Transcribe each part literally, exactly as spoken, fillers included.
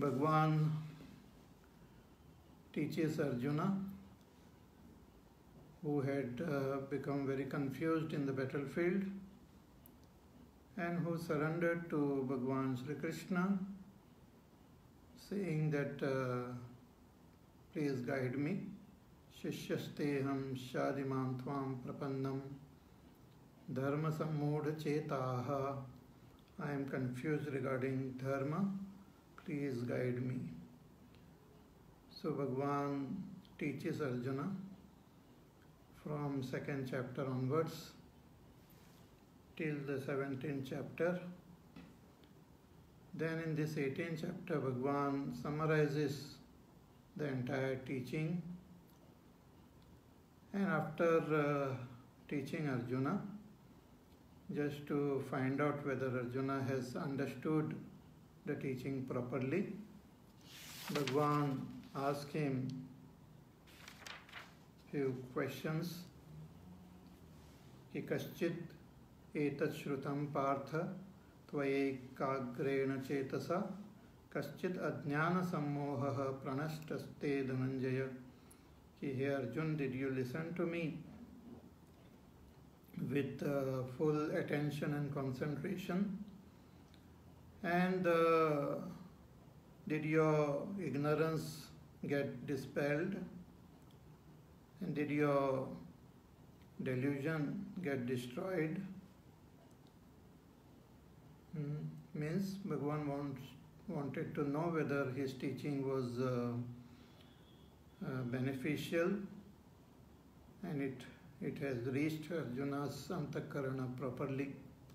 Bhagwan teaches Arjuna, who had uh, become very confused in the battlefield and who surrendered to Bhagwan Sri Krishna, saying that, uh, please guide me. Shishyasteham shadimam tvam prapannam dharma sammudha chetaha. I am confused regarding dharma. Please guide me. So Bhagwan teaches Arjuna from second chapter onwards till the seventeenth chapter. Then in this eighteenth chapter, Bhagwan summarizes the entire teaching. And after uh, teaching Arjuna, just to find out whether Arjuna has understood the teaching properly, Bhagwan asked him few questions. Ki kaschit etat shrutam partha tvayekagrena chetasa kaschit ajnana sammohaha pranashtaste dhananjaya. Ki, hey Arjun, did you listen to me with uh, full attention and concentration? And uh, did your ignorance get dispelled? And did your delusion get destroyed? Hmm. Means Bhagwan wants, wanted to know whether his teaching was uh, uh, beneficial and it, it has reached Arjuna's antakarana properly.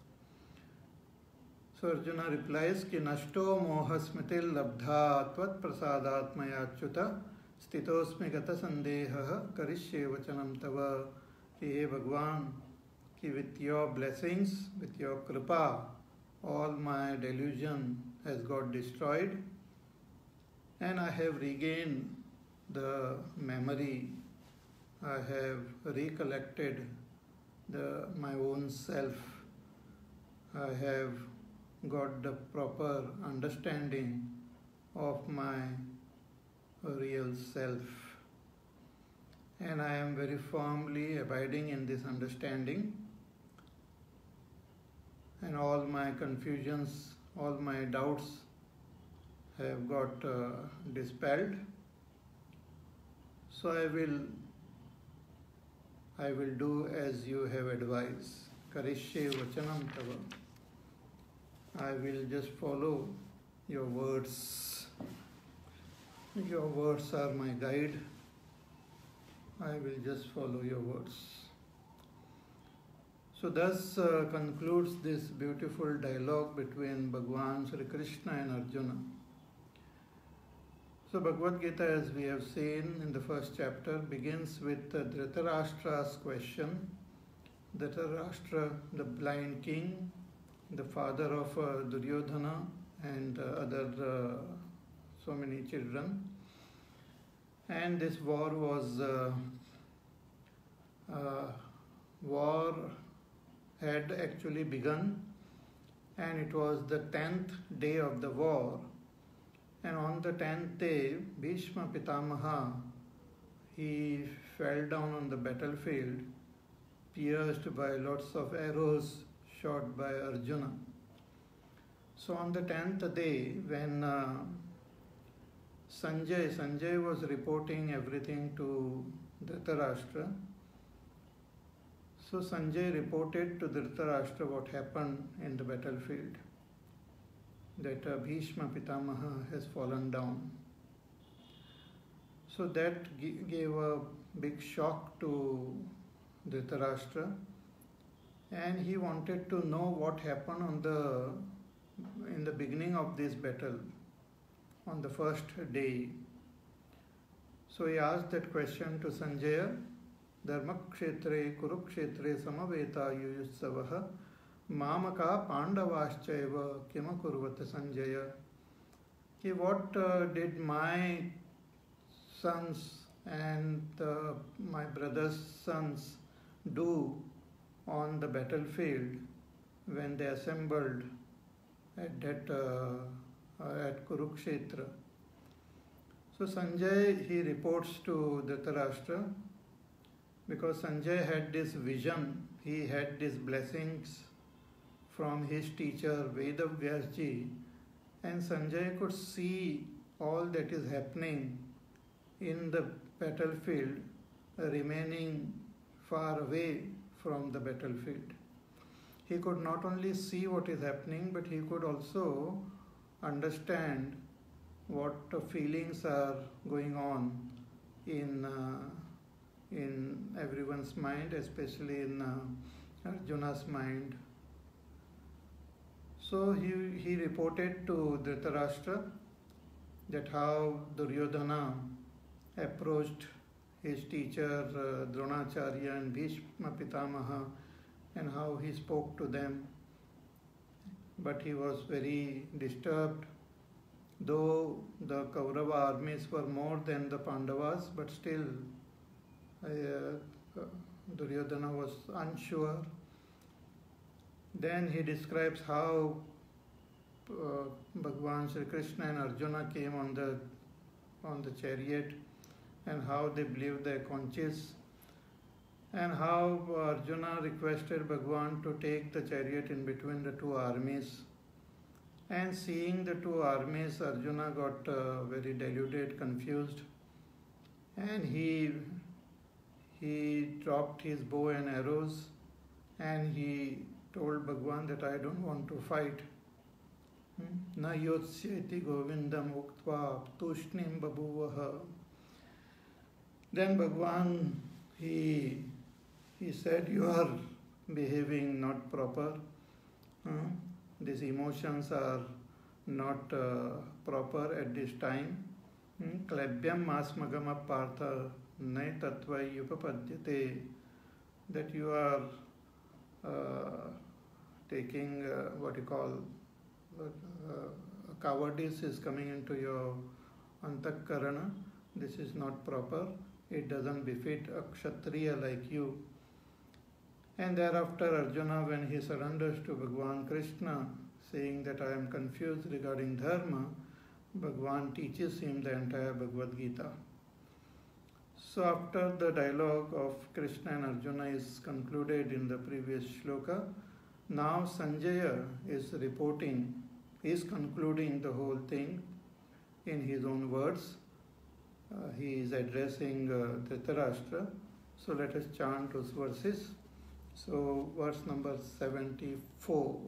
So Arjuna replies ki nashto moha smritil labdha tvat prasadat mayachyuta stitosmi gata sandeha karishye vachanam tava. Ki, hey Bhagwan, ki with your blessings, with your kripa, all my delusion has got destroyed and I have regained the memory. I have recollected the, my own self. I have got the proper understanding of my real self. And I am very firmly abiding in this understanding. And all my confusions, all my doubts have got uh, dispelled. So I will, I will do as you have advised. Karishye vachanam tava. I will just follow your words. Your words are my guide. I will just follow your words. So thus uh, concludes this beautiful dialogue between Bhagwan Sri Krishna and Arjuna. So Bhagavad Gita, as we have seen in the first chapter, begins with uh, Dhritarashtra's question. Dhritarashtra, the blind king, the father of uh, Duryodhana and uh, other uh, so many children. And this war was, uh, uh, war had actually begun, and it was the tenth day of the war. And on the tenth day, Bhishma Pitamaha, he fell down on the battlefield, pierced by lots of arrows shot by Arjuna. So on the tenth day, when uh, Sanjay, Sanjay was reporting everything to Dhritarashtra, so Sanjay reported to Dhritarashtra what happened in the battlefield, that uh, Bhishma Pitamaha has fallen down. So that g- gave a big shock to Dhritarashtra, and he wanted to know what happened on the in the beginning of this battle, on the first day. So he asked that question to Sanjaya. Dharmakshetre Kurukshetre samaveta yuyutsavaha mamaka pandavaschaiva kima kurvata Sanjaya. Ki, what uh, did my sons and uh, my brother's sons do on the battlefield when they assembled at that uh, uh, at Kurukshetra. So Sanjay, he reports to Dhritarashtra because Sanjay had this vision, he had these blessings from his teacher Vedavyasji, and Sanjay could see all that is happening in the battlefield uh, remaining far away from the battlefield. He could not only see what is happening, but he could also understand what uh, feelings are going on in uh, in everyone's mind, especially in uh, Arjuna's mind. So he, he reported to Dhritarashtra that how Duryodhana approached his teacher uh, Dronacharya and Bhishma Pitamaha, and how he spoke to them. But he was very disturbed. Though the Kaurava armies were more than the Pandavas, but still uh, Duryodhana was unsure. Then he describes how uh, Bhagwan Sri Krishna and Arjuna came on the on the chariot, and how they blew their conches, and how Arjuna requested Bhagwan to take the chariot in between the two armies. And seeing the two armies, Arjuna got uh, very deluded, confused, and he he dropped his bow and arrows, and he told Bhagwan that I don't want to fight. Na yotsyeti govindam uktva tushnim babuvaha. Then Bhagwan, he he said, you are behaving not proper. Hmm? These emotions are not uh, proper at this time. Klabhyam masmagama partha nai tatvai upapadyate. That you are uh, taking uh, what you call uh, cowardice is coming into your antakarana. This is not proper. It doesn't befit a kshatriya like you. And thereafter Arjuna, when he surrenders to Bhagwan Krishna, saying that I am confused regarding dharma, Bhagwan teaches him the entire Bhagavad Gita. So after the dialogue of Krishna and Arjuna is concluded in the previous shloka, now Sanjaya is reporting, is concluding the whole thing in his own words. Uh, he is addressing uh, Dhritarashtra. So let us chant those verses. So verse number seventy-four.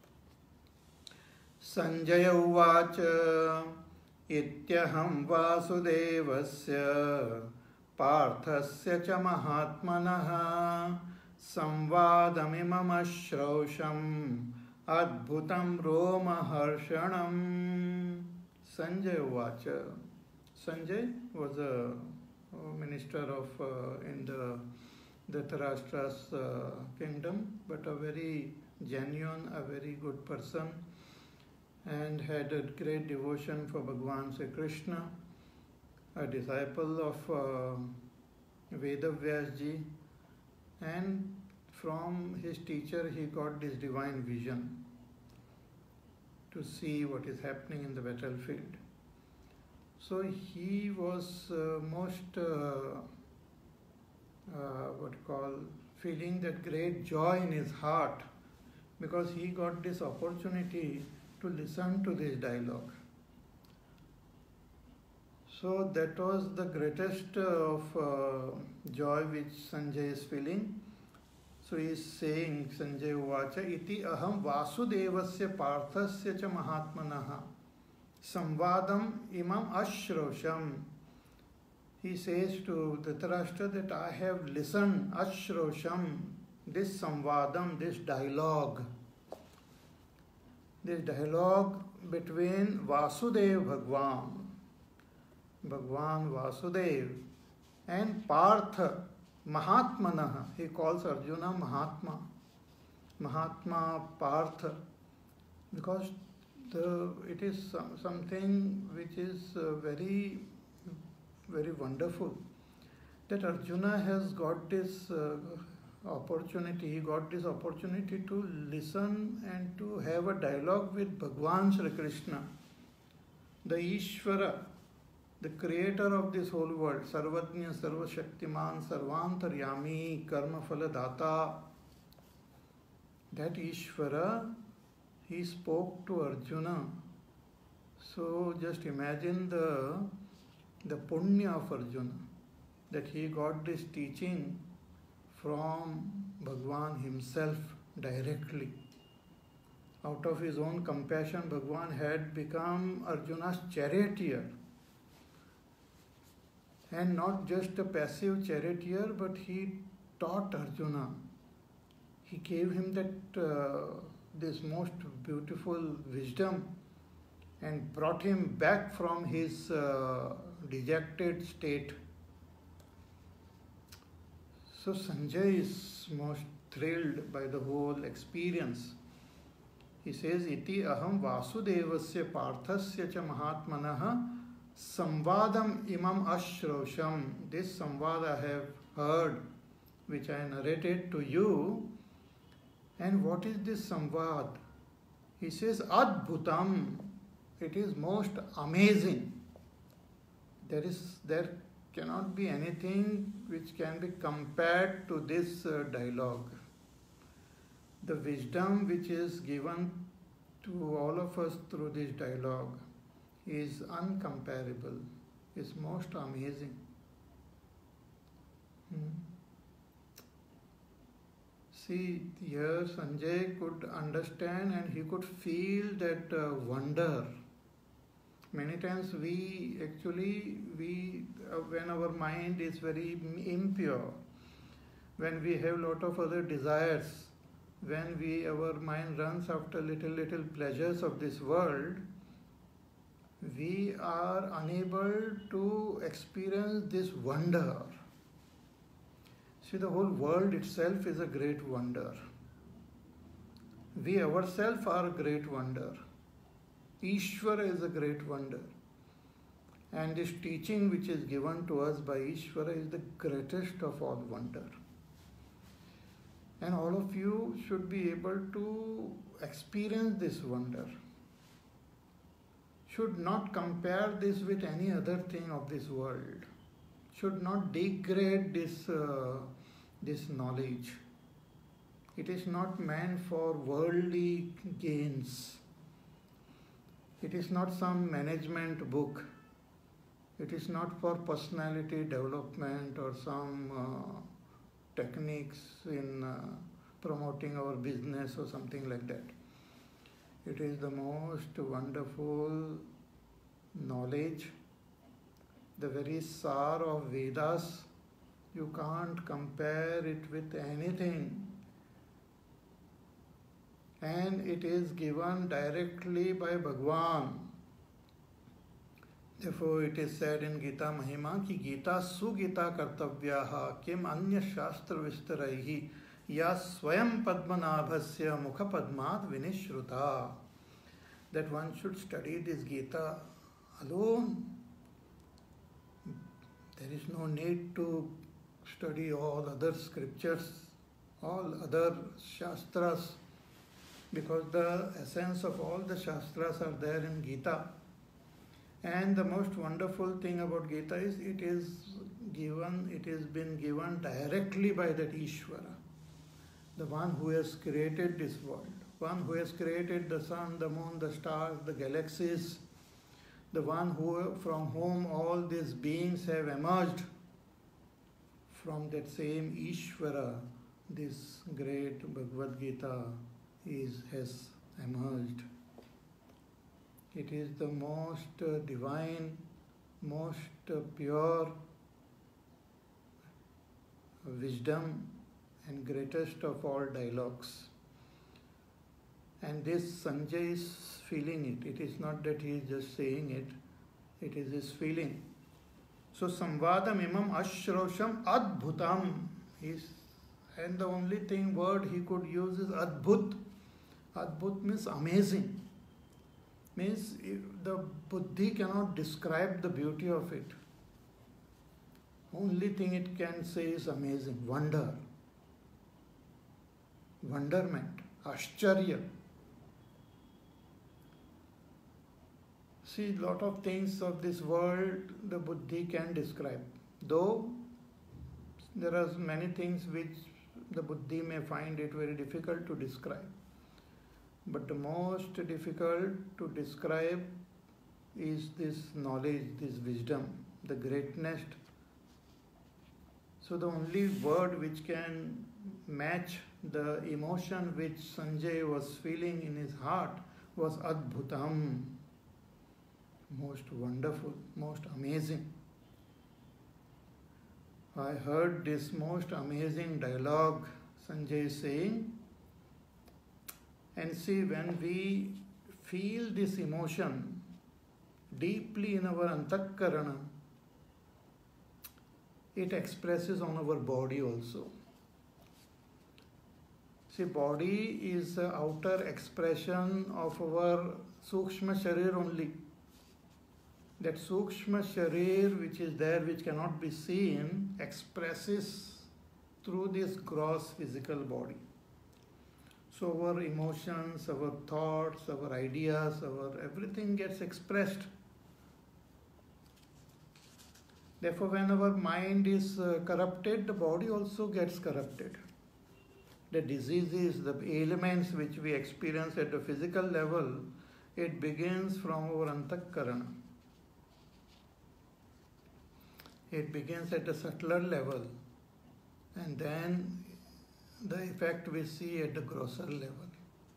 Sanjaya uvacha ityaham vasudevasya parthasya cha mahatmanaha samvadamimam ashrausham adbhutam romaharshanam. Sanjaya uvacha. Sanjay was a minister of uh, in the Dhritarashtra's uh, kingdom, but a very genuine, a very good person, and had a great devotion for Bhagwan Sri Krishna, a disciple of uh, Vedavyasji, and from his teacher he got this divine vision to see what is happening in the battlefield. So he was uh, most uh, Uh, what you call feeling that great joy in his heart, because he got this opportunity to listen to this dialogue. So that was the greatest uh, of uh, joy which Sanjay is feeling. So he is saying, Sanjay uvacha iti aham vasudevasya parthasya cha mahatmanaha samvadam imam ashrosham. He says to Dhritarashtra that I have listened, ashrosham, this samvadam, this dialogue, this dialogue between Vasudev Bhagwan, Bhagwan Vasudev, and Partha, Mahatmanaha. He calls Arjuna Mahatma, Mahatma Partha, because the, it is some, something which is uh, very very wonderful, that Arjuna has got this uh, opportunity, he got this opportunity to listen and to have a dialogue with Bhagwan Sri Krishna. The Ishvara, the creator of this whole world, Sarvajna, Sarvashaktiman, Sarvantaryami, Karma Phala Data, that Ishvara, he spoke to Arjuna. So just imagine the, the punya of Arjuna, that he got this teaching from Bhagwan himself directly. Out of his own compassion, Bhagwan had become Arjuna's charioteer. And not just a passive charioteer, but he taught Arjuna. He gave him that uh, this most beautiful wisdom and brought him back from his uh, dejected state. So Sanjay is most thrilled by the whole experience. He says, Iti aham vasudevasya parthasya cha mahatmanaha samvadam imam ashrosham. This samvad I have heard, which I narrated to you. And what is this samvad? He says, adbhutam. It is most amazing. There is, there cannot be anything which can be compared to this uh, dialogue. The wisdom which is given to all of us through this dialogue is uncomparable, is most amazing. Hmm. See, here Sanjay could understand and he could feel that uh, wonder. Many times we actually, we uh, when our mind is very impure, when we have lot of other desires, when we our mind runs after little little pleasures of this world, we are unable to experience this wonder. See, the whole world itself is a great wonder. We ourselves are a great wonder. Ishvara is a great wonder. And this teaching which is given to us by Ishvara is the greatest of all wonder. And all of you should be able to experience this wonder. Should not compare this with any other thing of this world. Should not degrade this, uh, this knowledge. It is not meant for worldly gains. It is not some management book. It is not for personality development or some uh, techniques in uh, promoting our business or something like that. It is the most wonderful knowledge, the very sar of Vedas. You can't compare it with anything. And it is given directly by Bhagwan. Therefore it is said in Gita Mahima ki Gita sugita kartavyaha kim anya shastra vistaraihi ya swayam padmanabhasya mukha padmat vinishruta. That one should study this Gita alone. There is no need to study all other scriptures, all other shastras, because the essence of all the shastras are there in Gita. And the most wonderful thing about Gita is it is given, it has been given directly by that Ishvara, the one who has created this world, one who has created the sun, the moon, the stars, the galaxies, the one who, from whom all these beings have emerged. From that same Ishvara, this great Bhagavad Gita is, has emerged. It is the most uh, divine, most uh, pure wisdom and greatest of all dialogues. And this Sanjay is feeling it. It is not that he is just saying it, it is his feeling. So samvadam imam ashrosham adbhutam. He's, and the only thing word he could use is adbhut. Adbhut means amazing. Means the buddhi cannot describe the beauty of it. Only thing it can say is amazing, wonder, wonderment, ashcharya. See, lot of things of this world the buddhi can describe. Though there are many things which the buddhi may find it very difficult to describe. But the most difficult to describe is this knowledge, this wisdom, the greatness. So the only word which can match the emotion which Sanjay was feeling in his heart was Adbhutam. Most wonderful, most amazing. I heard this most amazing dialogue Sanjay saying, and see, when we feel this emotion deeply in our antakarana, it expresses on our body also. See, body is the outer expression of our Sukshma Sharir only. That Sukshma Sharir which is there, which cannot be seen, expresses through this gross physical body. So our emotions, our thoughts, our ideas, our everything gets expressed. Therefore, when our mind is uh, corrupted, the body also gets corrupted. The diseases, the ailments which we experience at the physical level, it begins from our antakarana. It begins at a subtler level, and then the effect we see at the grosser level.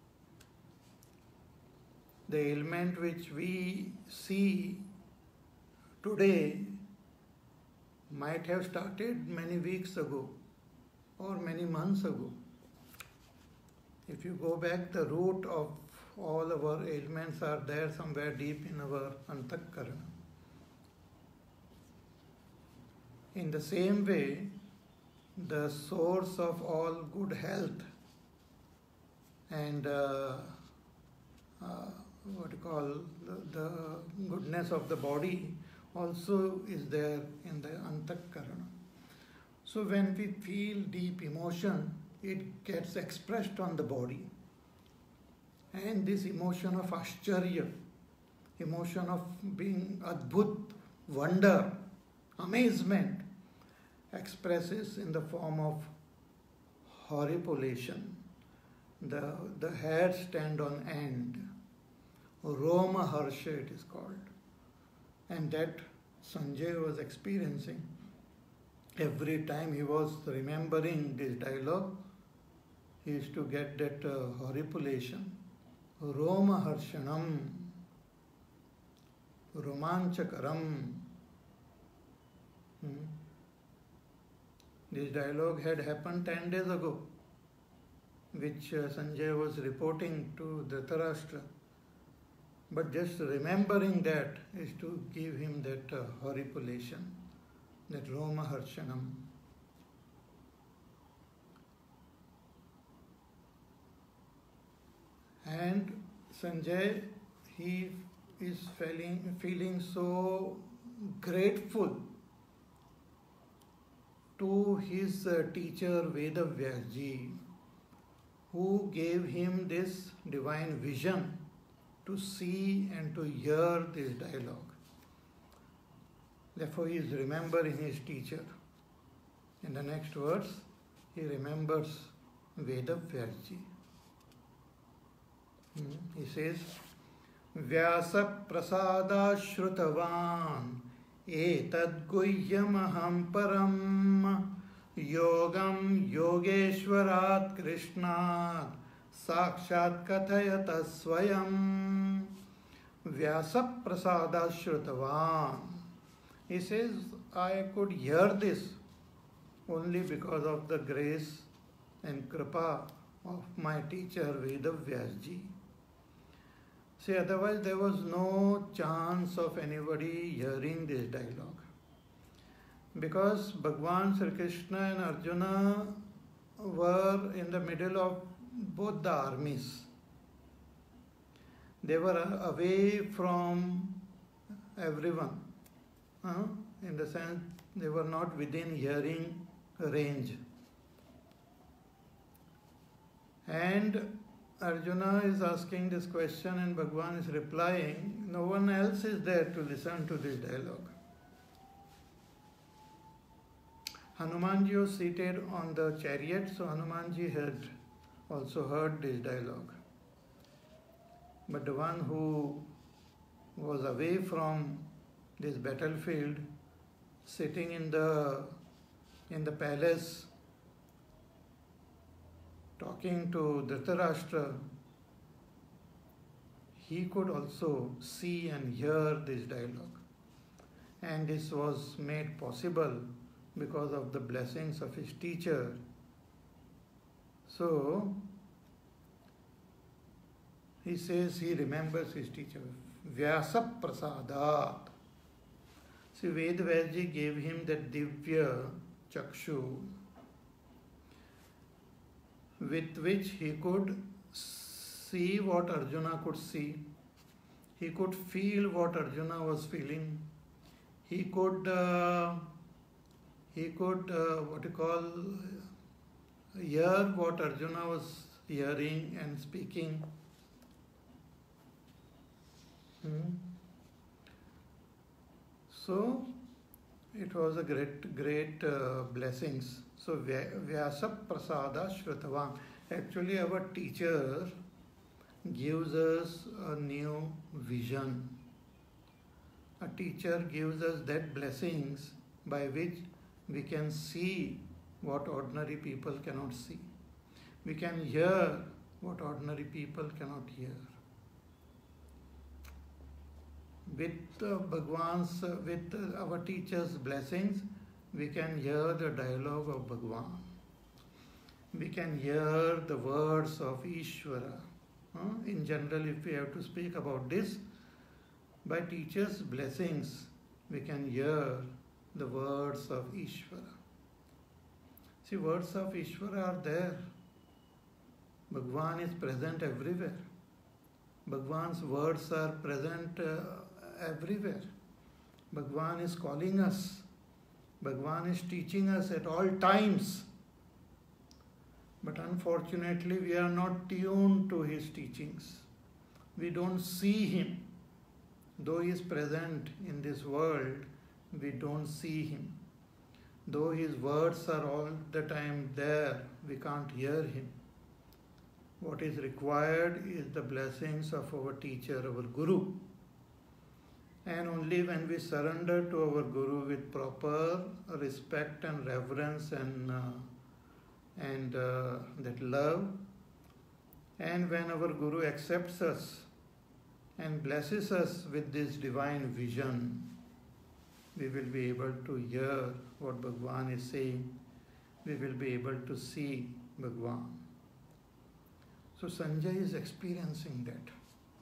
The ailment which we see today might have started many weeks ago or many months ago. If you go back, the root of all our ailments are there somewhere deep in our antakarana. In the same way, the source of all good health and uh, uh, what you call the, the goodness of the body also is there in the antakarana. So when we feel deep emotion, it gets expressed on the body. And this emotion of ascharya, emotion of being adbhut, wonder, amazement, expresses in the form of horripilation. The, the hairs stand on end. Roma harsha it is called. And that Sanjay was experiencing. Every time he was remembering this dialogue, he used to get that uh, horripilation. Roma harshanam, romanchakaram. Hmm. This dialogue had happened ten days ago, which uh, Sanjay was reporting to Dhritarashtra. But just remembering that is to give him that uh, horripilation, that Roma harshanam. And Sanjay, he is feeling, feeling so grateful to his uh, teacher Vedavyasji, who gave him this divine vision to see and to hear this dialogue. Therefore, he is remembering his teacher. In the next verse, he remembers Vedavyasji. Hmm. He says, Vyasa prasada shrutavan etad guhyamaham param yogam yogeshwarat krishnat sakshat kathayata swayam. Vyasa prasada shrutavan. He says, I could hear this only because of the grace and kripa of my teacher Vedavyasji. See, otherwise there was no chance of anybody hearing this dialogue. Because Bhagwan Sri Krishna and Arjuna were in the middle of both the armies. They were away from everyone. Uh, in the sense, they were not within hearing range. And Arjuna is asking this question and Bhagwan is replying. No one else is there to listen to this dialogue. Hanumanji was seated on the chariot, so Hanumanji had also heard this dialogue. But the one who was away from this battlefield, sitting in the in the palace, talking to Dhritarashtra, he could also see and hear this dialogue. And this was made possible because of the blessings of his teacher. So, he says he remembers his teacher. Vyasa Prasadat. See, Vedavasji gave him that Divya Chakshu, with which he could see what Arjuna could see. He could feel what Arjuna was feeling. He could, uh, he could, uh, what you call, hear what Arjuna was hearing and speaking. Hmm. So, it was a great, great uh, blessings. So, Vyasa Prasada Shrutavan. Actually, our teacher gives us a new vision. A teacher gives us that blessings by which we can see what ordinary people cannot see. We can hear what ordinary people cannot hear. With uh, Bhagwan's, uh, with uh, our teacher's blessings, we can hear the dialogue of Bhagwan. We can hear the words of Ishvara. Uh, in general, if we have to speak about this, by teacher's blessings, we can hear the words of Ishvara. See, words of Ishvara are there. Bhagwan is present everywhere. Bhagwan's words are present uh, everywhere. Bhagwan is calling us. Bhagwan is teaching us at all times. But unfortunately, we are not tuned to his teachings. We don't see him. Though he is present in this world, we don't see him. Though his words are all the time there, we can't hear him. What is required is the blessings of our teacher, our Guru. And only when we surrender to our Guru with proper respect and reverence and, uh, and uh, that love, and when our Guru accepts us and blesses us with this divine vision, we will be able to hear what Bhagwan is saying. We will be able to see Bhagwan. So Sanjay is experiencing that.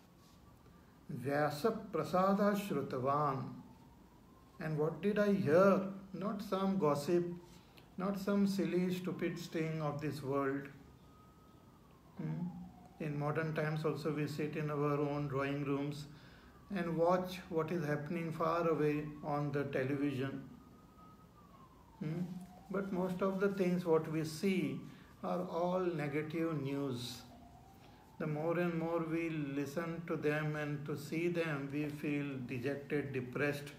Vyasa Prasada Shrutavan. And what did I hear? Not some gossip, not some silly, stupid sting of this world. Hmm? In modern times also we sit in our own drawing rooms and watch what is happening far away on the television. Hmm? But most of the things what we see are all negative news. The more and more we listen to them and to see them, we feel dejected, depressed.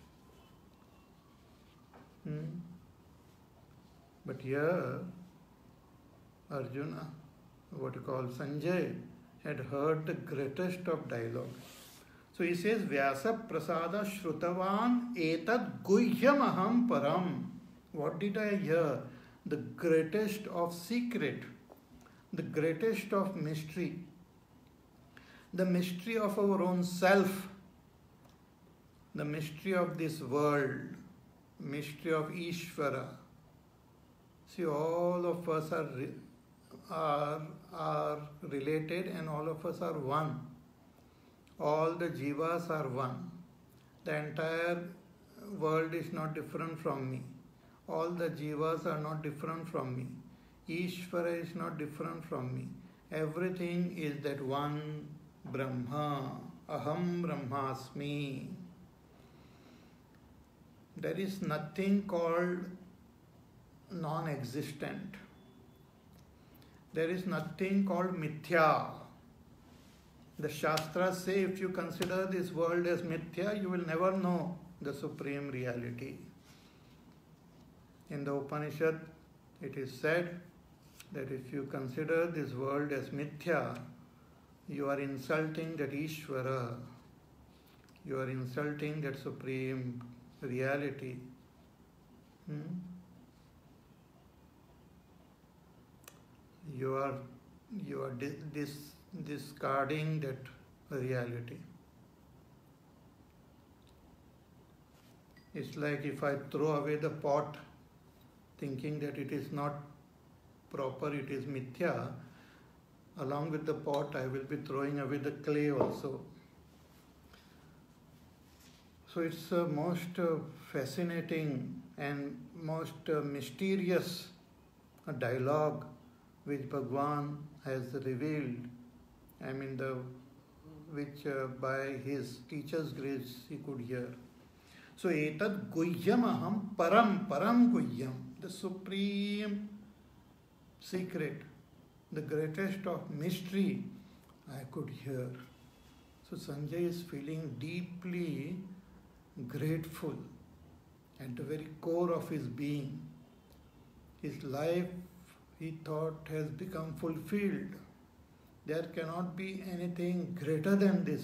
Hmm? But here, Arjuna, what you call Sanjay, had heard the greatest of dialogue. So he says, Vyasa Prasada Shrutavan etad guhyam aham param. What did I hear? The greatest of secret, the greatest of mystery, the mystery of our own self, the mystery of this world, mystery of Ishvara. See, all of us are, are, are related and all of us are one. All the jivas are one. The entire world is not different from me. All the jivas are not different from me. Ishvara is not different from me. Everything is that one Brahma. Aham Brahmasmi. There is nothing called non-existent. There is nothing called mithya. The Shastras say if you consider this world as mithya, you will never know the supreme reality. In the Upanishad, it is said that if you consider this world as mithya, you are insulting that Ishvara, you are insulting that supreme reality. Hmm? You are you are dis, dis, discarding that reality. It's like if I throw away the pot, thinking that it is not proper, it is mithya, along with the pot I will be throwing away the clay also. So it's a most uh, fascinating and most uh, mysterious uh, dialogue which Bhagwan has revealed. I mean, the which uh, by his teacher's grace he could hear. So, etad guhyam aham param, param guhyam, the supreme secret, the greatest of mystery I could hear. So, Sanjay is feeling deeply grateful at the very core of his being. His life, he thought, has become fulfilled. There cannot be anything greater than this.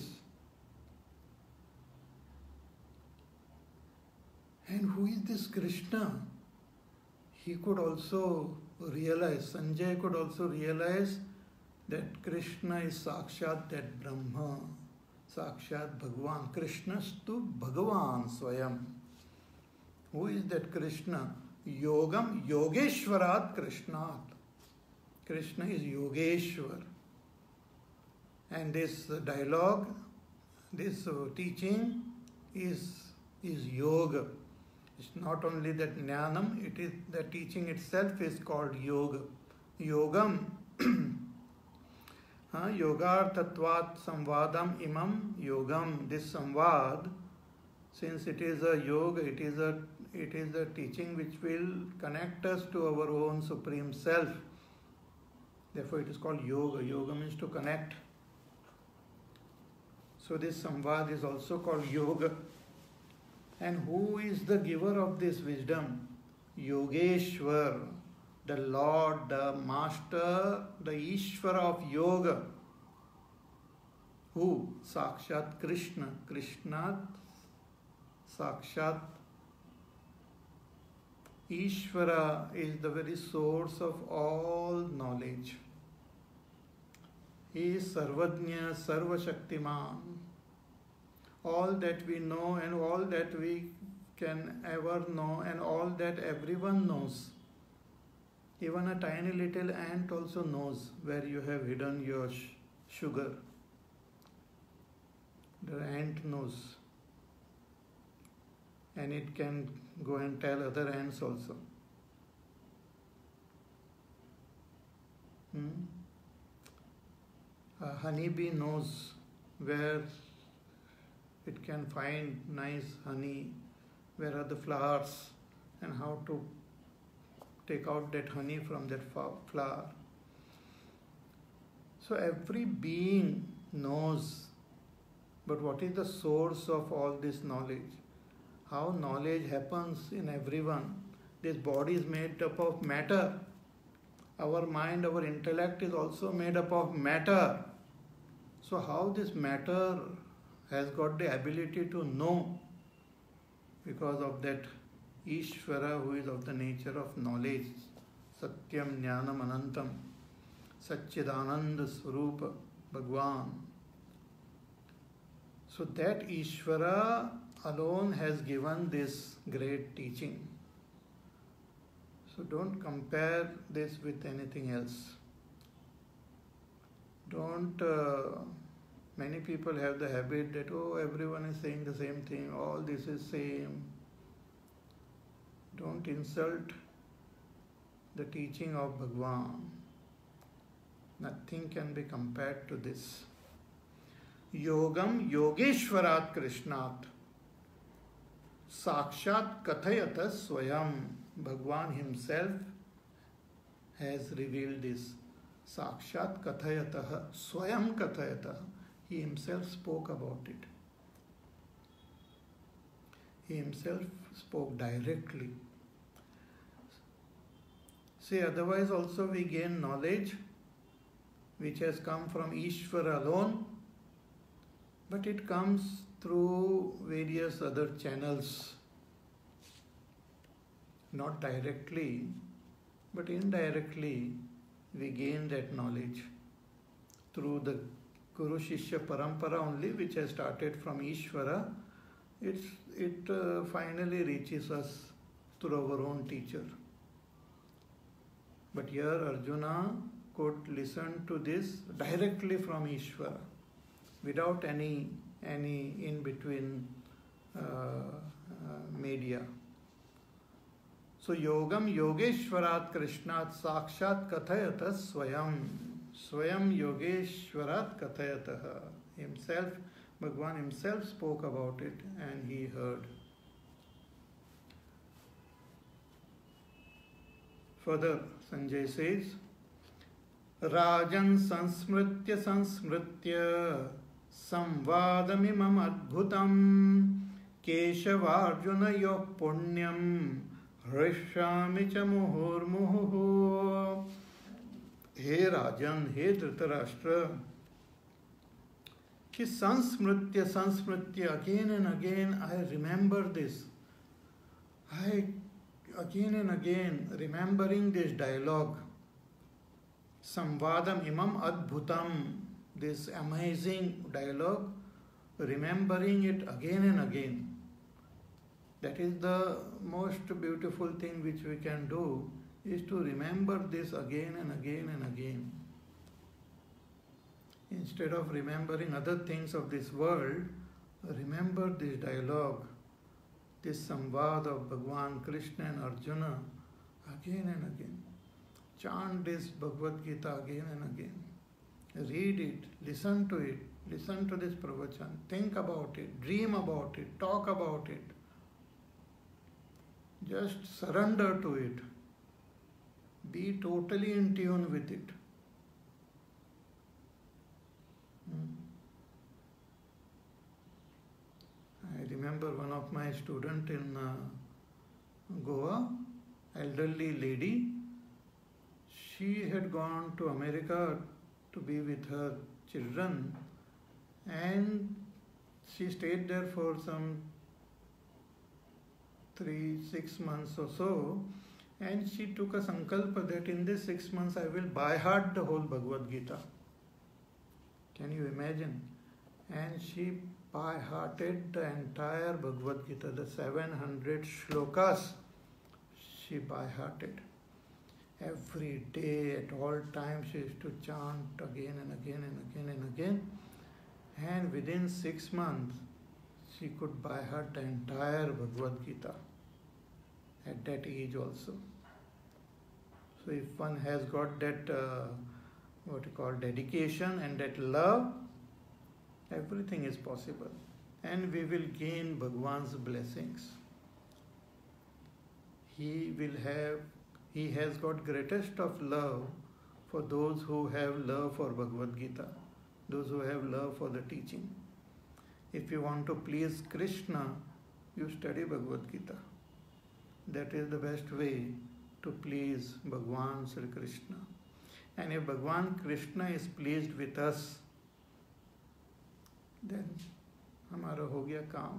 And who is this Krishna? He could also realize, Sanjay could also realize that Krishna is Sakshat, that Brahma, Sakshat Bhagavan. Krishnastu Bhagavan Swayam. Who is that Krishna? Yogam, Yogeshwarat Krishnat. Krishna is Yogeshwar. And this dialogue, this teaching is, is yoga. It's not only that jnanam, it is the teaching itself is called yoga. Yogam. Yogarthatvat samvadam imam yogam. This samvad, since it is a yoga, it is a it is a teaching which will connect us to our own supreme self. Therefore, it is called yoga. Yoga means to connect. So this samvad is also called yoga. And who is the giver of this wisdom? Yogeshwar, the Lord, the Master, the Ishvara of yoga. Who? Sakshat Krishna. Krishna, Sakshat. Ishvara is the very source of all knowledge. He is Sarvajna, Sarvashaktiman. All that we know and all that we can ever know and all that everyone knows. Even a tiny little ant also knows where you have hidden your sh- sugar. The ant knows. And it can go and tell other ants also. Hmm? A honeybee knows where it can find nice honey, where are the flowers, and how to take out that honey from that flower. So every being knows, but what is the source of all this knowledge? How knowledge happens in everyone. This body is made up of matter. Our mind, our intellect is also made up of matter. So how this matter has got the ability to know? Because of that Ishvara who is of the nature of knowledge. Satyam Jnanam Anantam. Satchidananda Swarupa Bhagwan. So that Ishvara alone has given this great teaching. So don't compare this with anything else. Don't, uh, many people have the habit that, oh, everyone is saying the same thing, all this is same. Don't insult the teaching of Bhagwan. Nothing can be compared to this. Yogam Yogeshwarat Krishnat. Sakshat Kathayata Swayam. Bhagwan himself has revealed this. Sakshat Kathayata Swayam Kathayata. He himself spoke about it. He himself spoke directly. See, otherwise also we gain knowledge which has come from Ishvara alone, but it comes through various other channels. Not directly, but indirectly we gain that knowledge through the Guru Shishya Parampara only, which has started from Ishvara. It's, it uh, finally reaches us through our own teacher. But here Arjuna could listen to this directly from Ishvara, without any, any in-between uh, uh, media. So Yogam Yogeshwarat Krishnat Sakshat Kathayata Swayam. Swayam Yogeshwarat Kathayataha. Himself, Bhagwan himself spoke about it and he heard. Further, Sanjay says, Rajan Sansmritya Sansmritya Samvadamimam Adbhutam Keshavarjuna Yo Punyam Hrishami cha muhur muhu. He Rajan, he Dhritarashtra, ki sansmritya, sansmritya, again and again I remember this. I again and again remembering this dialogue. Samvadam imam adbhutam, this amazing dialogue, remembering it again and again. That is the most beautiful thing which we can do, is to remember this again and again and again. Instead of remembering other things of this world, remember this dialogue, this samvad of Bhagwan Krishna and Arjuna again and again. Chant this Bhagavad Gita again and again. Read it, listen to it, listen to this pravachan, think about it, dream about it, talk about it. Just surrender to it. Be totally in tune with it. Hmm. I remember one of my students in uh, Goa, elderly lady. She had gone to America to be with her children, and she stayed there for some three, six months or so, and she took a sankalpa that in this six months I will by heart the whole Bhagavad Gita. Can you imagine? And she by hearted the entire Bhagavad Gita, the seven hundred shlokas, she by hearted. Every day, at all times, she used to chant again and again and again and again. And within six months, she could by heart the entire Bhagavad Gita at that age also. So if one has got that, uh, what you call, dedication and that love, everything is possible. And we will gain Bhagwan's blessings. He will have, he has got greatest of love for those who have love for Bhagavad Gita, those who have love for the teaching. If you want to please Krishna, you study Bhagavad Gita. That is the best way to please Bhagwan Sri Krishna. And if Bhagwan Krishna is pleased with us, then hamara ho gaya kaam.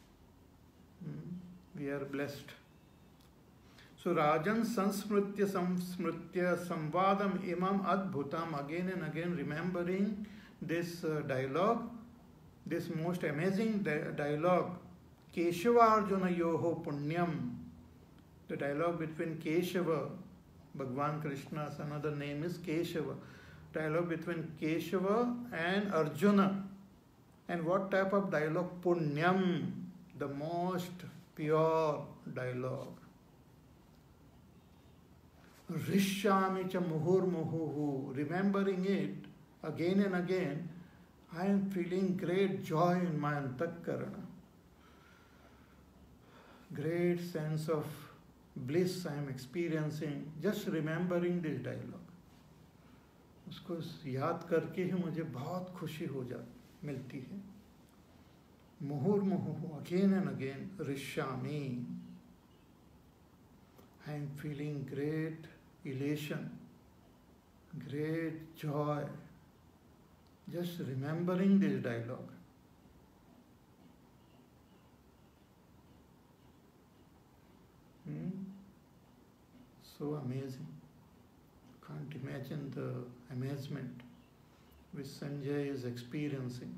We are blessed. So Rajan Sansmritya Samsmritya Samvadam Imam Adbhutam, again and again remembering this uh, dialogue, this most amazing di dialogue, Keshava Arjuna Yoho Punyam, the dialogue between Keshava, Bhagwan Krishna's another name is Keshava, dialogue between Keshava and Arjuna. And what type of dialogue? Punyam, the most pure dialogue. Rishyami cha muhur muhuhu, remembering it again and again, I am feeling great joy in my antakarana. Great sense of bliss I am experiencing just remembering this dialogue. उसको याद करके ही मुझे बहुत खुशी हो जाती. मिलती है. मुहुर्मुहुः, again and again, rishyami. I am feeling great elation, great joy, just remembering this dialogue. Hmm? So amazing. Can't imagine the amazement which Sanjay is experiencing.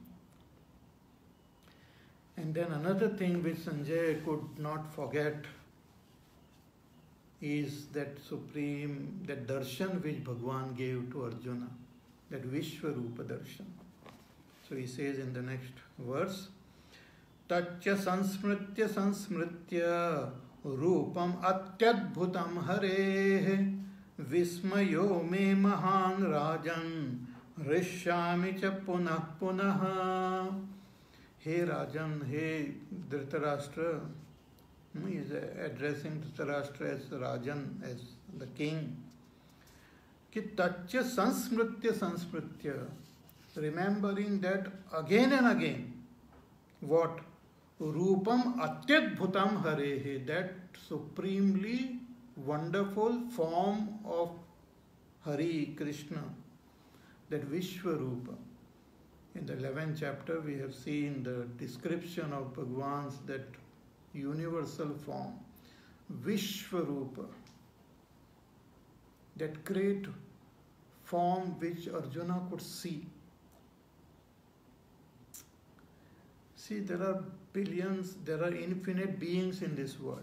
And then another thing which Sanjay could not forget is that supreme, that darshan which Bhagwan gave to Arjuna, that Vishwarupa darshan. So he says in the next verse, Taccha sansmritya sansmritya rupam atyadbhutam harehe vismayo me mahan rajan rishyami cha punah punah. Hey Rajan, hey Dhritarashtra, he is addressing Dhritarashtra as Rajan, as the king. Ki taccha sansmritya sansmritya, remembering that again and again, what? Rupam atyadbhutam harehe, that supremely wonderful form of Hari, Krishna, that Vishwarupa. In the eleventh chapter, we have seen the description of Bhagwan's that universal form, Vishwarupa, that great form which Arjuna could see. See, there are billions, there are infinite beings in this world.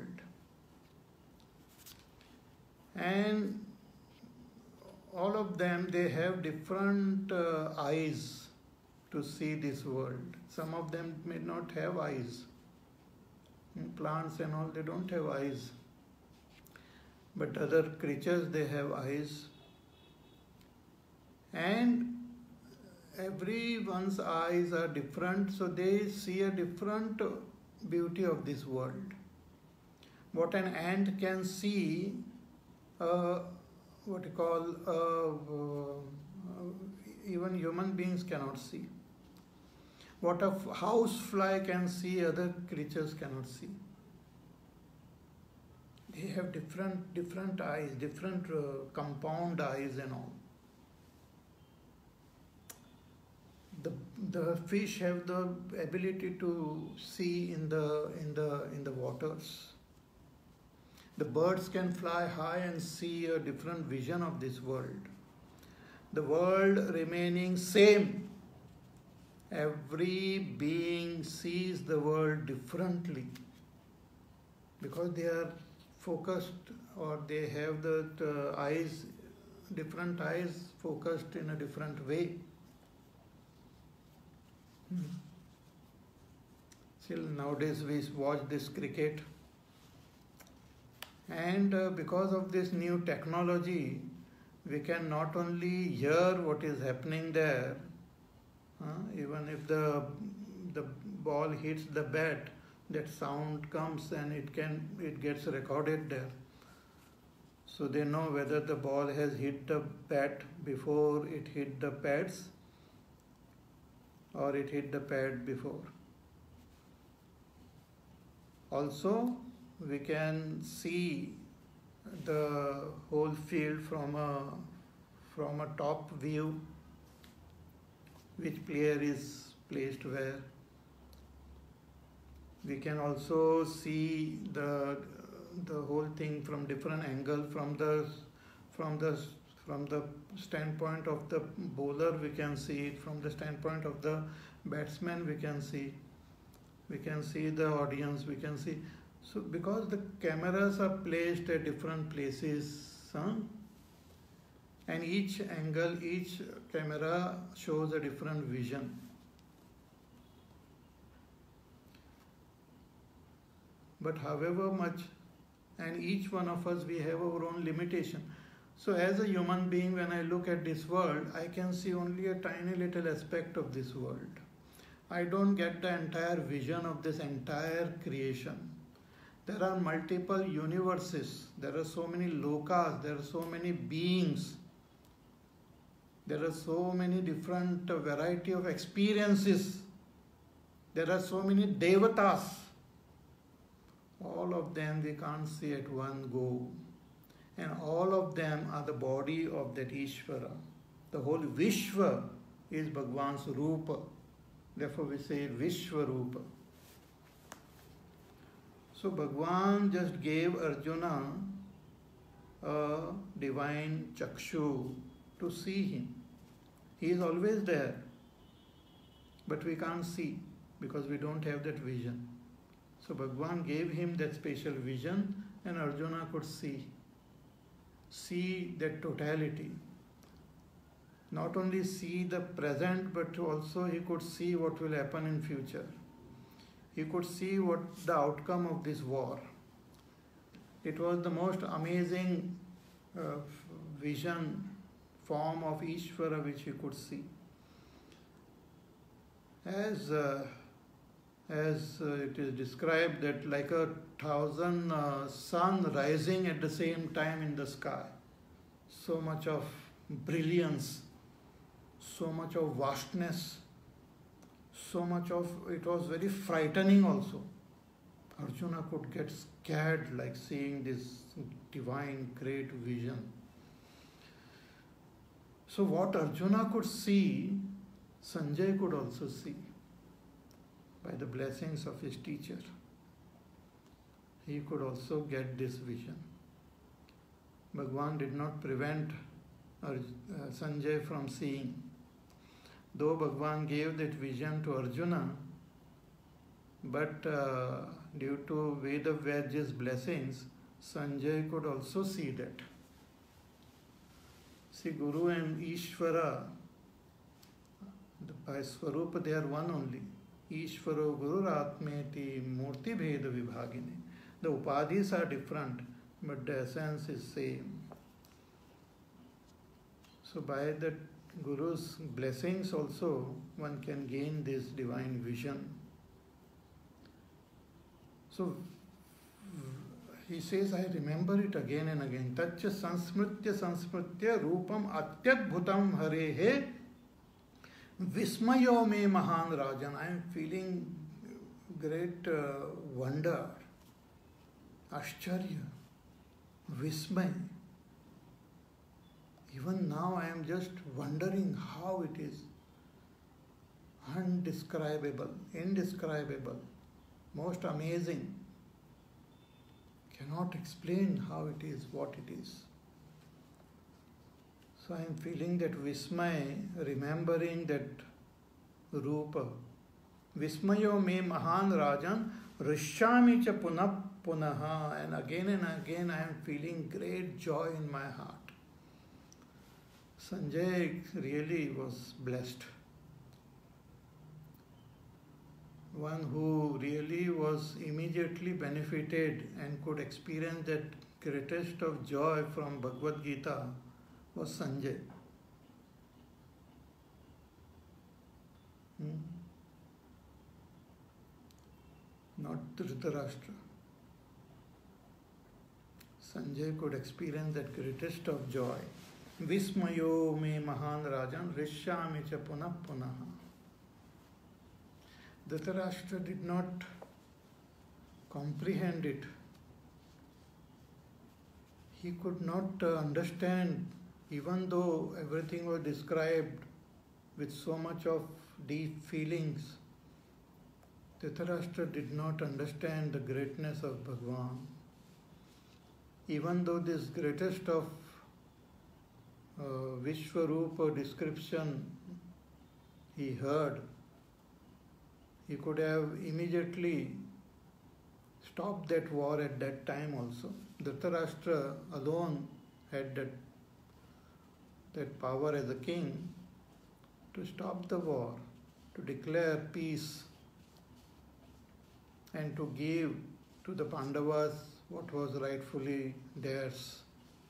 And all of them, they have different uh, eyes to see this world. Some of them may not have eyes. Plants and all, they don't have eyes. But other creatures, they have eyes. And everyone's eyes are different, so they see a different beauty of this world. What an ant can see, uh, what you call, uh, uh, even human beings cannot see. What a house fly can see, other creatures cannot see. They have different different eyes, different uh, compound eyes and all. The the fish have the ability to see in the in the in the waters. The birds can fly high and see a different vision of this world. The world remaining same. Every being sees the world differently because they are focused, or they have the uh, eyes, different eyes focused in a different way. Hmm. Still nowadays we watch this cricket, and uh, because of this new technology, we can not only hear what is happening there, uh, even if the the ball hits the bat, that sound comes and it can it gets recorded there. So they know whether the ball has hit the bat before it hit the pads, or it hit the pad before. Also, we can see the whole field from a from a top view, which player is placed where. We can also see the the whole thing from different angle, from the from the from the standpoint of the bowler we can see it, from the standpoint of the batsman we can see, we can see the audience, we can see. So because the cameras are placed at different places, huh? And each angle, each camera shows a different vision. But however much, and each one of us, we have our own limitation. So as a human being, when I look at this world, I can see only a tiny little aspect of this world. I don't get the entire vision of this entire creation. There are multiple universes. There are so many lokas. There are so many beings. There are so many different uh, variety of experiences. There are so many devatas. All of them we can't see at one go. And all of them are the body of that Ishvara. The whole Vishwa is Bhagwan's Rupa. Therefore we say Vishwarupa. So Bhagwan just gave Arjuna a divine chakshu to see him. He is always there, but we can't see because we don't have that vision. So Bhagwan gave him that special vision and Arjuna could see. See that totality. Not only see the present, but also he could see what will happen in future. He could see what the outcome of this war. It was the most amazing uh, vision, form of Ishvara which he could see. As, uh, as uh, it is described that like a thousand uh, sun rising at the same time in the sky. So much of brilliance, so much of vastness, so much of, it was very frightening also. Arjuna could get scared like seeing this divine great vision. So what Arjuna could see, Sanjay could also see by the blessings of his teacher. He could also get this vision. Bhagwan did not prevent Sanjay from seeing. Though Bhagwan gave that vision to Arjuna, but uh, due to Veda Vyas's blessings, Sanjay could also see that. See, Guru and Ishvara, by Swarupa they are one only. Ishvaro Guru Atmeti Murti Bheda Vibhagini. The upadhis are different, but the essence is same. So by that Guru's blessings also, one can gain this divine vision. So he says, I remember it again and again. Tacha sansmritya sansmritya rupam atyadbhutam harehe vismayo me mahan rajan. I am feeling great uh, wonder, ashcharya, vismay. Even now I am just wondering how it is. Undescribable, indescribable, most amazing. Cannot explain how it is, what it is. So I am feeling that Vismay, remembering that Rupa. Vismayo me mahan rajan, rishyami cha punah punaha. And again and again I am feeling great joy in my heart. Sanjay really was blessed. One who really was immediately benefited and could experience that greatest of joy from Bhagavad Gita was Sanjay. Hmm? Not Dhritarashtra. Sanjay could experience that greatest of joy. Vismayo me mahan rajan rishyami cha punah punaha. Dhritarashtra did not comprehend it. He could not uh, understand, even though everything was described with so much of deep feelings. Dhritarashtra did not understand the greatness of Bhagwan. Even though this greatest of uh, Vishwarupa description he heard, he could have immediately stopped that war at that time also. Dhritarashtra alone had that, that power as a king to stop the war, to declare peace and to give to the Pandavas what was rightfully theirs.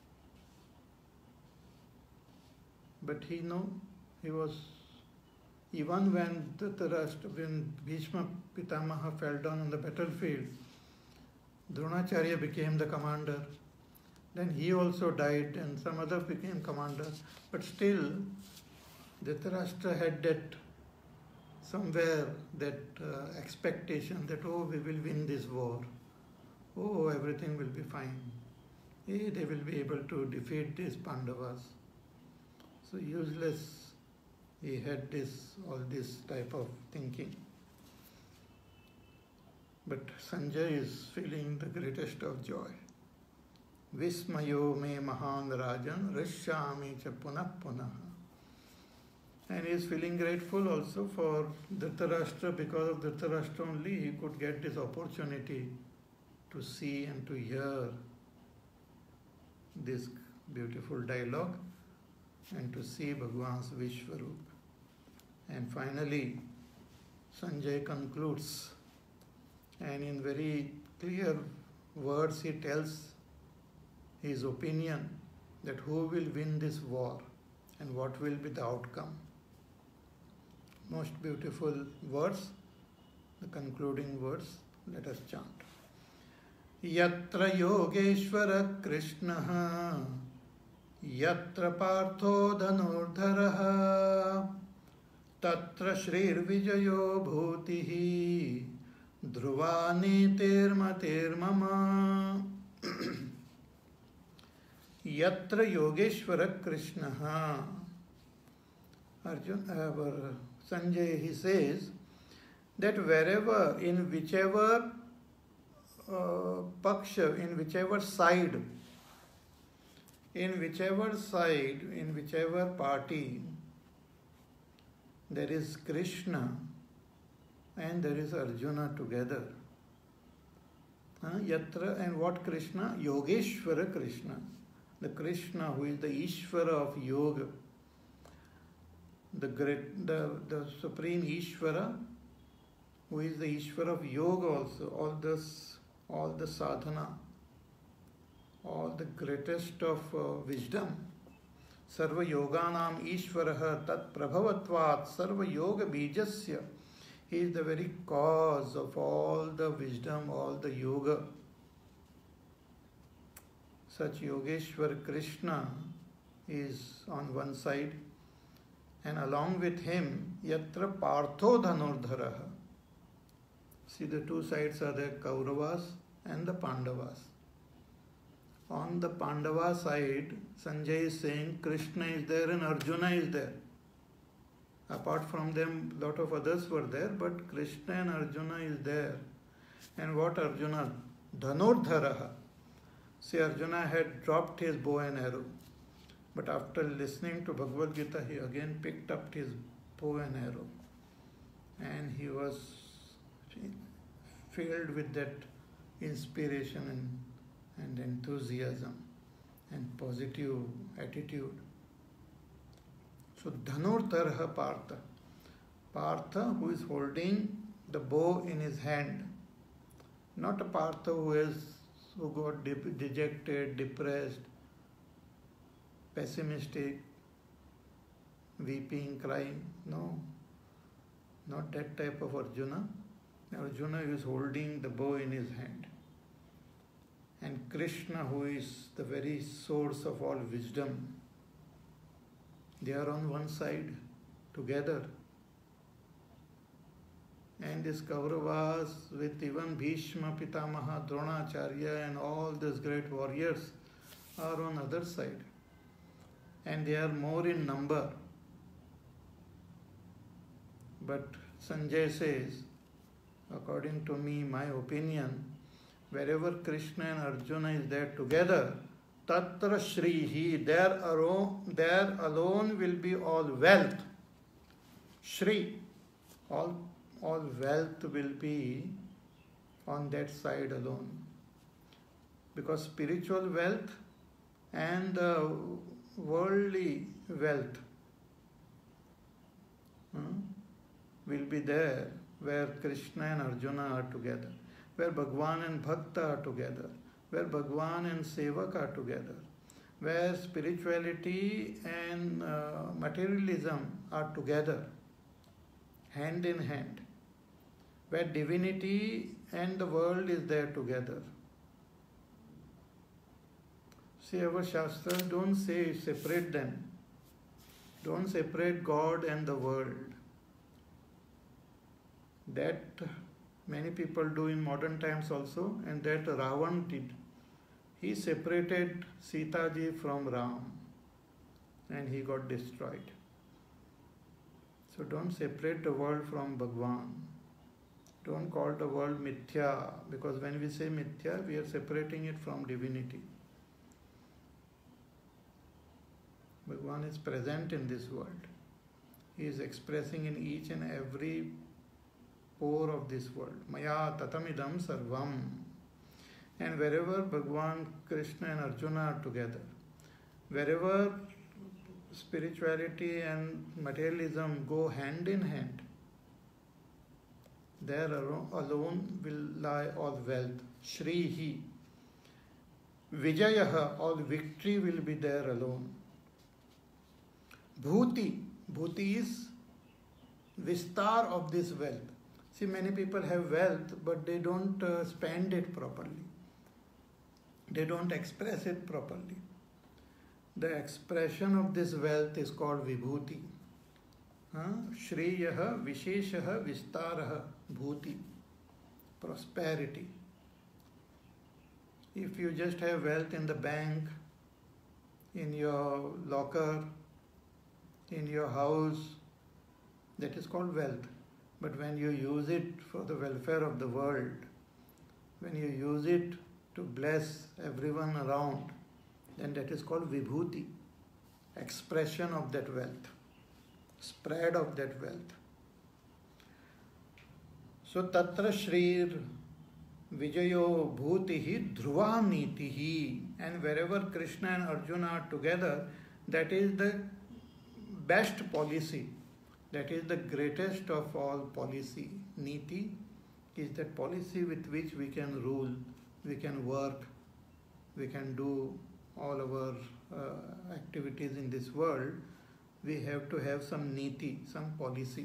But he knew, he was, even when Dhritarashtra, when Bhishma Pitamaha fell down on the battlefield, Dronacharya became the commander. Then he also died and some other became commander. But still, Dhritarashtra had that somewhere that uh, expectation that, oh, we will win this war. Oh, everything will be fine. Hey, they will be able to defeat these Pandavas. So useless. He had this, all this type of thinking. But Sanjay is feeling the greatest of joy. Vismayo me mahan rajan rishyami cha punah punah. And he is feeling grateful also for Dhritarashtra. Because of Dhritarashtra only he could get this opportunity to see and to hear this beautiful dialogue and to see Bhagwan's Vishwarup. And finally, Sanjay concludes, and in very clear words he tells his opinion that who will win this war and what will be the outcome. Most beautiful words, the concluding words, let us chant. Yatra Yogeshwara Krishnaha Yatra Partho Dhanurdharaha Tatra Shrir Vijayo Bhutihi Dhruvani Tirmatir Mama. Yatra Yogeshwara Krishnaha. Arjun, our Sanjay, he says that wherever, in whichever uh, paksha, in whichever side, in whichever side, in whichever party, there is Krishna and there is Arjuna together. Uh, yatra, and what Krishna? Yogeshwara Krishna. The Krishna who is the Ishvara of Yoga. The great, the, the supreme Ishvara, who is the Ishvara of Yoga also, all this, all the sadhana, all the greatest of uh, wisdom. Sarva yoganam Ishvaraha tat prabhavatvat sarva yoga bijasya. He is the very cause of all the wisdom, all the yoga. Such Yogeshwar Krishna is on one side, and along with him, Yatra Partho Dhanurdharaha. See, the two sides are the Kauravas and the Pandavas. On the Pandava side, Sanjay is saying Krishna is there and Arjuna is there. Apart from them, a lot of others were there, but Krishna and Arjuna is there. And what Arjuna? Dhanurdharaha. See, Arjuna had dropped his bow and arrow. But after listening to Bhagavad Gita, he again picked up his bow and arrow. And he was filled with that inspiration and, and enthusiasm and positive attitude. So, Dhanurdharaha Partha. Partha who is holding the bow in his hand. Not a Partha who is who got de- dejected, depressed, pessimistic, weeping, crying. No, not that type of Arjuna. Arjuna is holding the bow in his hand. And Krishna, who is the very source of all wisdom, they are on one side together. And these Kauravas with even Bhishma, Pitamaha, Dronacharya and all these great warriors are on other side. And they are more in number. But Sanjay says, according to me, my opinion, wherever Krishna and Arjuna is there together, Tatra Shrihi, there alone, there alone will be all wealth. Shri, all, all wealth will be on that side alone. Because spiritual wealth and uh, worldly wealth hmm, will be there where Krishna and Arjuna are together, where Bhagwan and Bhakta are together, where Bhagwan and Sevak are together, where spirituality and uh, materialism are together, hand in hand, where divinity and the world is there together. See, our Shastras don't say separate them. Don't separate God and the world. That many people do in modern times also, and that Ravan did. He separated Sita ji from Ram and he got destroyed. So don't separate the world from Bhagwan. Don't call the world mithya, because when we say mithya, we are separating it from divinity. Bhagwan is present in this world. He is expressing in each and every pore of this world. Maya tatamidam sarvam. And wherever Bhagwan, Krishna and Arjuna are together, wherever spirituality and materialism go hand in hand, there alone will lie all wealth. Shrihi. Vijayaha, all victory will be there alone. Bhuti. Bhuti is vistar of this wealth. See, many people have wealth, but they don't uh, spend it properly. They don't express it properly. The expression of this wealth is called vibhuti. Huh? Shreyaha, Visheshaha, Vistaraha, Bhuti. Prosperity. If you just have wealth in the bank, in your locker, in your house, that is called wealth. But when you use it for the welfare of the world, when you use it to bless everyone around, then that is called vibhuti, expression of that wealth, spread of that wealth. So tatra shrir vijayo bhutihi dhruva nitihi, and wherever Krishna and Arjuna are together, that is the best policy, that is the greatest of all policy. Niti is that policy with which we can rule, we can work, we can do all our uh, activities in this world. We have to have some niti, some policy.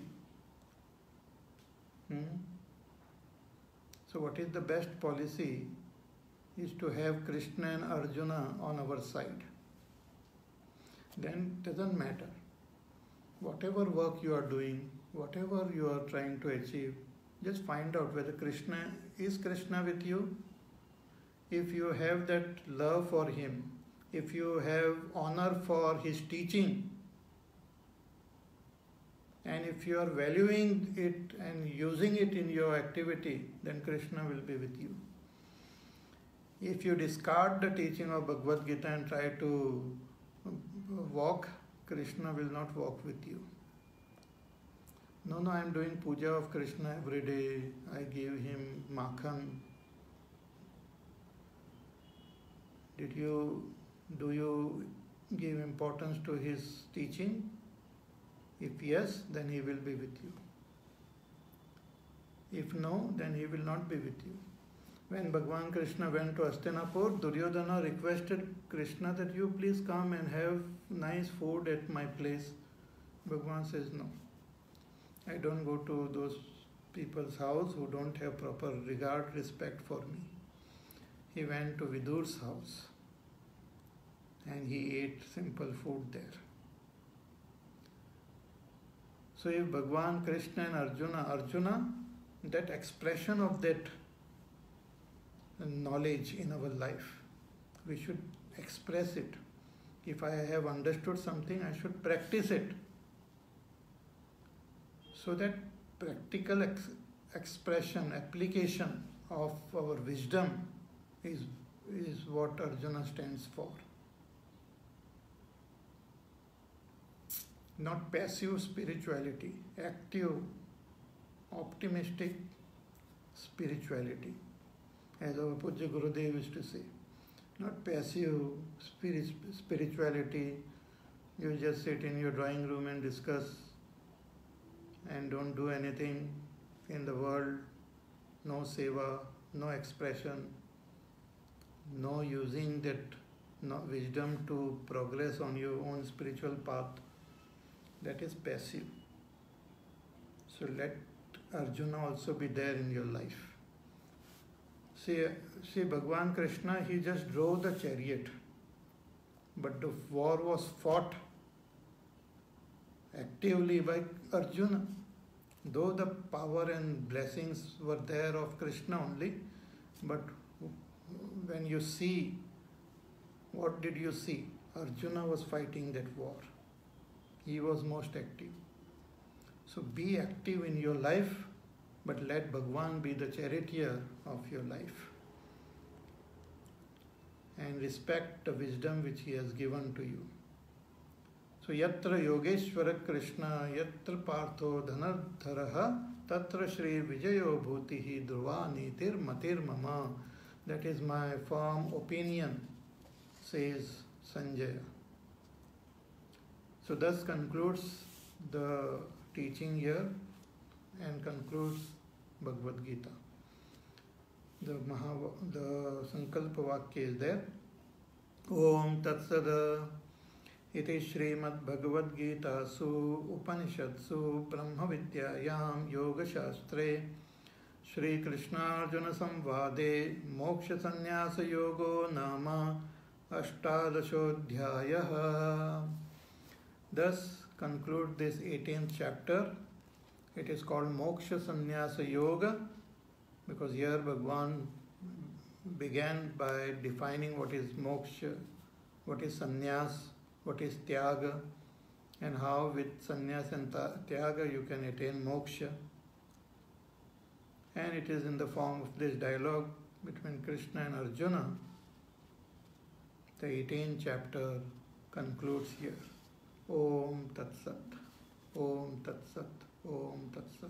Hmm? So what is the best policy is to have Krishna and Arjuna on our side. Then it doesn't matter. Whatever work you are doing, whatever you are trying to achieve, just find out whether Krishna is Krishna with you. If you have that love for him, if you have honor for his teaching, and if you are valuing it and using it in your activity, then Krishna will be with you. If you discard the teaching of Bhagavad Gita and try to walk, Krishna will not walk with you. No, no, I am doing puja of Krishna every day. I give him makhan. Did you, do you give importance to his teaching? If yes, then he will be with you. If no, then he will not be with you. When Bhagwan Krishna went to Hastinapur, Duryodhana requested Krishna that you please come and have nice food at my place. Bhagwan says no. I don't go to those people's house who don't have proper regard, respect for me. He went to Vidur's house and he ate simple food there. So if Bhagwan Krishna and Arjuna, Arjuna, that expression of that knowledge in our life, we should express it. If I have understood something, I should practice it. So that practical ex expression, application of our wisdom is, is what Arjuna stands for. Not passive spirituality, active, optimistic spirituality, as our Pujya Gurudev used to say. Not passive spirit, spirituality, you just sit in your drawing room and discuss and don't do anything in the world, no seva, no expression, no using that no wisdom to progress on your own spiritual path. That is passive. So let Arjuna also be there in your life. See, see Bhagwan Krishna, he just drove the chariot. But the war was fought actively by Arjuna. Though the power and blessings were there of Krishna only, but when you see, what did you see? Arjuna was fighting that war. He was most active. So be active in your life, but let Bhagwan be the charioteer of your life. And respect the wisdom which he has given to you. So yatra yogeshwara Krishna, yatra partho dhanardharaha, tatra shri vijayo bhutihi dhruva nitir matir mama. That is my firm opinion, says Sanjaya. So thus concludes the teaching here and concludes Bhagavad Gita. The Maha, the Sankalpa Vakya is there. Om Tatsada iti Srimad Bhagavad Gita su Upanishadsu Brahma Vidyayam Yoga Shastre Shri Krishna Arjuna Samvade Moksha Sannyasa Yogo Nama Ashtadashodhyayaha. Thus conclude this eighteenth chapter. It is called Moksha Sannyasa Yoga because here Bhagwan began by defining what is moksha, what is sannyas, what is tyaga, and how with sannyas and tyaga you can attain moksha. And it is in the form of this dialogue between Krishna and Arjuna. The eighteenth chapter concludes here. Om Tat Sat. Om Tat Sat. Om Tat Sat.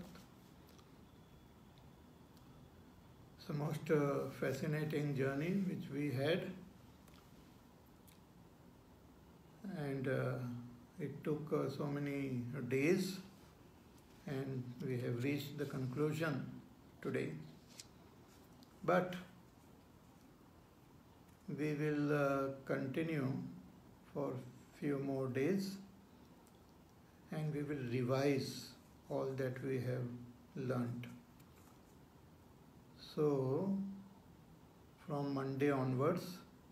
It's a most uh, fascinating journey which we had, and uh, it took uh, so many days, and we have reached the conclusion today. But we will uh, continue for few more days, and we will revise all that we have learnt. So, from Monday onwards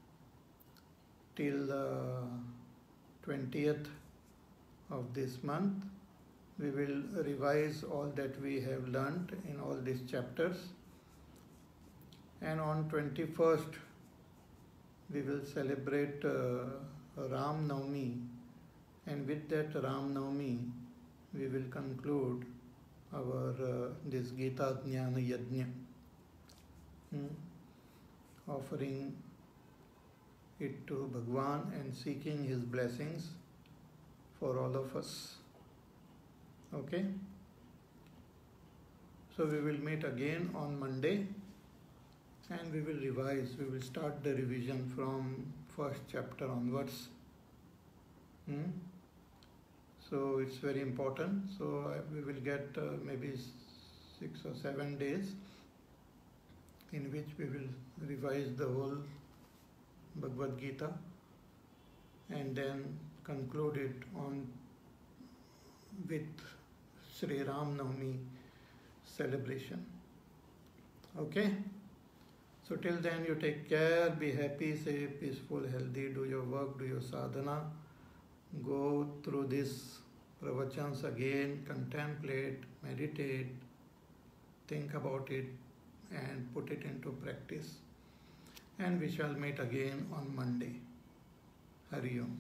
till the twentieth of this month, we will revise all that we have learnt in all these chapters. And on twenty-first, we will celebrate uh, Ram Navami, and with that Ram Navami, we will conclude our uh, this Gita Jnana Yajna. Hmm. Offering it to Bhagwan and seeking his blessings for all of us. Okay? So we will meet again on Monday and we will revise. We will start the revision from first chapter onwards. Hmm? So it's very important. So we will get uh, maybe six or seven days in which we will revise the whole Bhagavad Gita and then conclude it on with Sri Ram Navami celebration. Okay? So till then you take care, be happy, safe, peaceful, healthy, do your work, do your sadhana, go through these pravachans again, contemplate, meditate, think about it and put it into practice. And we shall meet again on Monday. Hari Om.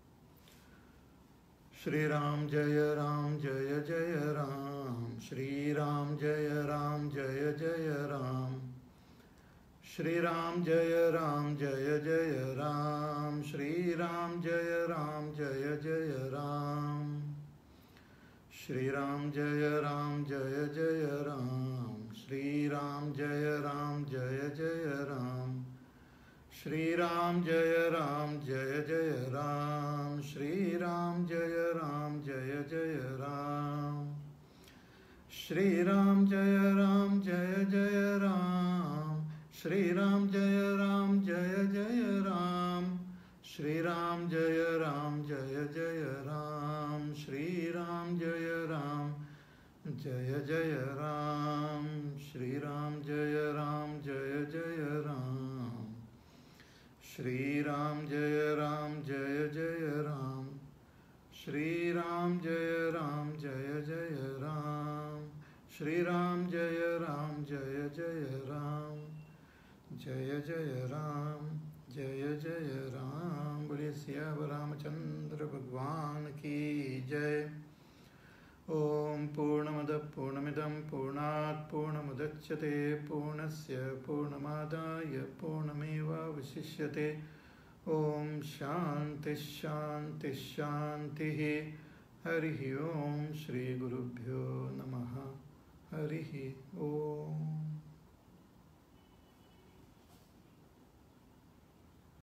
Shri Ram Jaya Ram Jaya Jaya Ram. Shri Ram Jaya Ram Jaya Jaya Ram. Shri Ram Jaya Ram Jaya Jaya Ram. Shri Ram Jaya Ram Jaya Jaya Ram. Shri Ram Jaya Ram Jaya Jaya Ram. Shri Ram Jaya Ram Jaya Jaya Ram. Shri Ram Jaya Ram Jaya Jaya Ram. Shri Ram Jaya Ram Jaya Jaya Ram. Shri Ram Jaya Ram Jaya Jaya Ram. Shri Ram Jaya Ram Jaya Jaya Ram. Shri Ram Jaya Ram Jaya Jaya Ram. Shri Ram Jaya Ram Jaya Jaya Ram. Shri Ram Jaya Ram Jaya Jaya Ram. Shri Ram Jaya Ram Jaya Jaya Ram. Shri Ram Jaya जय जय राम जय जय राम। बोलिए सियावर रामचंद्र भगवान की जय। ओम पूर्णमद पूर्णमिदं पूर्णात् पूर्णमुदच्यते पूर्णस्य पूर्णमादाय पूर्णमेवावशिष्यते। ओम शांति शांति शांति। हरि ओम। श्री गुरुभ्यो नमः। हरि ओम।